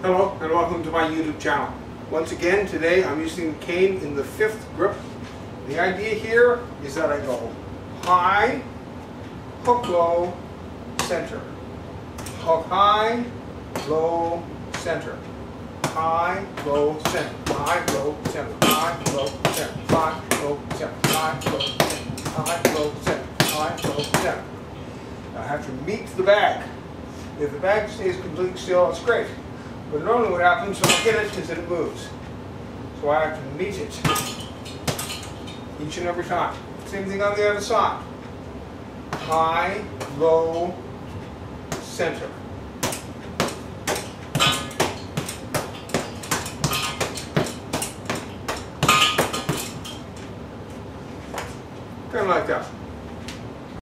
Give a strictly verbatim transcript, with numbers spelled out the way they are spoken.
Hello and welcome to my YouTube channel. Once again today I'm using the cane in the fifth grip. The idea here is that I go high, hook low, center. Hook high, low, center. High, low, center. High, low, center. High, low, center. High, low, center. High, low, center. High, low, center. High, low, center. Now I have to meet the bag. If the bag stays completely still, it's great. But normally what happens when I hit it is that it moves. So I have to meet it each and every time. Same thing on the other side. High, low, center. Kind of like that.